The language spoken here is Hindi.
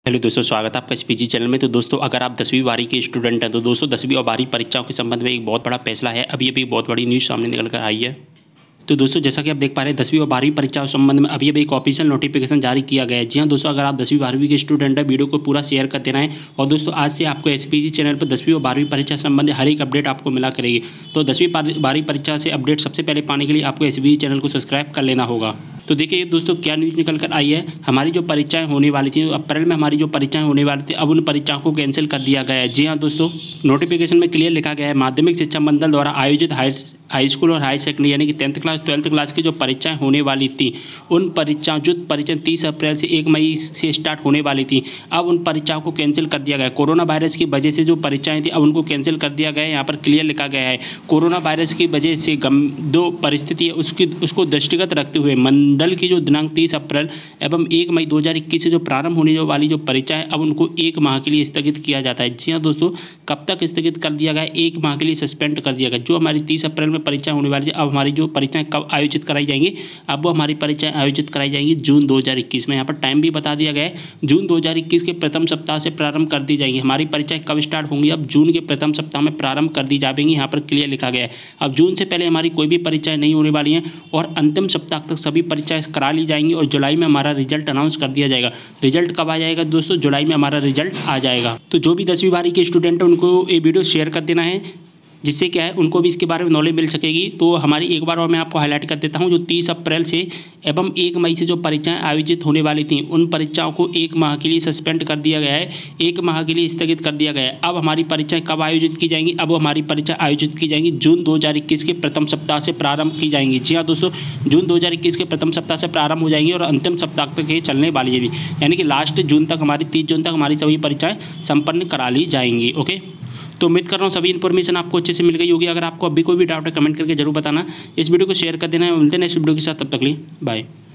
हेलो दोस्तों, स्वागत है आपका एसपीजी चैनल में। तो दोस्तों, अगर आप 10वीं 12वीं के स्टूडेंट हैं तो दोस्तों 10वीं और 12वीं परीक्षाओं के संबंध में एक बहुत बड़ा फैसला है। अभी बहुत बड़ी न्यूज़ सामने निकल कर आई है। तो दोस्तों, जैसा कि आप देख पा रहे हैं, 10वीं और 12वीं परीक्षाओं के संबंध में अभी एक ऑफिशियल नोटिफिकेशन जारी किया गया है। जी हाँ दोस्तों, अगर आप 10वीं 12वीं के स्टूडेंट हैं, वीडियो को पूरा शेयर कर देना है। और दोस्तों, आज से आपको एसपीजी चैनल पर 10वीं और 12वीं परीक्षा संबंधी हर एक अपडेट आपको मिला करेगी। तो 10वीं 12वीं परीक्षा से अपडेट सबसे पहले पाने के लिए आपको एसपीजी चैनल को सब्सक्राइब कर लेना होगा। तो देखिए दोस्तों, क्या न्यूज़ निकल कर आई है। हमारी जो परीक्षाएं होने वाली थी, अप्रैल में हमारी जो परीक्षाएं होने वाली थी, अब उन परीक्षाओं को कैंसिल कर दिया गया है। जी हाँ दोस्तों, नोटिफिकेशन में क्लियर लिखा गया है, माध्यमिक शिक्षा मंडल द्वारा आयोजित हाई स्कूल और हाई सेकेंडरी यानी कि 10th क्लास 12th क्लास की जो परीक्षाएं होने वाली थी, उन परीक्षाओं जो परीक्षाएं 30 अप्रैल से 1 मई से स्टार्ट होने वाली थी, अब उन परीक्षाओं को कैंसिल कर दिया गया है। कोरोना वायरस की वजह से जो परीक्षाएं थी, अब उनको कैंसिल कर दिया गया है। यहाँ पर क्लियर लिखा गया है, कोरोना वायरस की वजह से जो परिस्थिति है उसको दृष्टिगत रखते हुए मंडल की जो दिनांक 30 अप्रैल एवं 1 मई 2021 से जो प्रारंभ होने वाली जो परीक्षाएं, अब उनको 1 माह के लिए स्थगित किया जाता है। जी हाँ दोस्तों, कब तक स्थगित कर दिया गया है? 1 माह के लिए सस्पेंड कर दिया गया। जो हमारी 30 अप्रैल में परीक्षा होने वाली थी, अब हमारी जो परीक्षाएं कब आयोजित कराई जाएंगी? अब वो हमारी परीक्षाएं आयोजित कराई जाएंगी जून 2021 में। यहाँ पर टाइम भी बता दिया गया है, जून 2021 के प्रथम सप्ताह से प्रारंभ कर दी जाएंगी। हमारी परीक्षाएं कब स्टार्ट होंगी? अब जून के प्रथम सप्ताह में प्रारंभ कर दी जाएंगी। यहाँ पर क्लियर लिखा गया है, अब जून से पहले हमारी कोई भी परीक्षाएं नहीं होने वाली हैं और अंतिम सप्ताह तक सभी परीक्षाएं करा ली जाएंगी और जुलाई में हमारा रिजल्ट अनाउंस कर दिया जाएगा। रिजल्ट कब आ जाएगा दोस्तों? जुलाई में हमारा रिजल्ट आ जाएगा। तो जो भी 10वीं 12वीं के स्टूडेंट हैं, उनको ये वीडियो शेयर कर देना है, जिससे क्या है उनको भी इसके बारे में नॉलेज मिल सकेगी। तो हमारी एक बार और मैं आपको हाईलाइट कर देता हूं, जो 30 अप्रैल से एवं 1 मई से जो परीक्षाएं आयोजित होने वाली थी, उन परीक्षाओं को 1 माह के लिए सस्पेंड कर दिया गया है, 1 माह के लिए स्थगित कर दिया गया है। अब हमारी परीक्षाएं कब आयोजित की जाएंगी? अब हमारी परीक्षा आयोजित की जाएंगी जून 2021 के प्रथम सप्ताह से प्रारंभ की जाएंगी। जी हाँ दोस्तों, जून 2021 के प्रथम सप्ताह से प्रारंभ हो जाएंगी और अंतिम सप्ताह तक ये चलने वाली है, यानी कि लास्ट जून तक, हमारी 30 जून तक हमारी सभी परीक्षाएं संपन्न करा ली जाएंगी। ओके, तो उम्मीद कर रहा हूँ सभी इन्फॉर्मेशन आपको अच्छे से मिल गई होगी। अगर आपको अभी कोई भी डाउट है, कमेंट करके जरूर बताना। इस वीडियो को शेयर कर देना है। मिलते हैं नेक्स्ट वीडियो के साथ, तब तक के लिए बाय।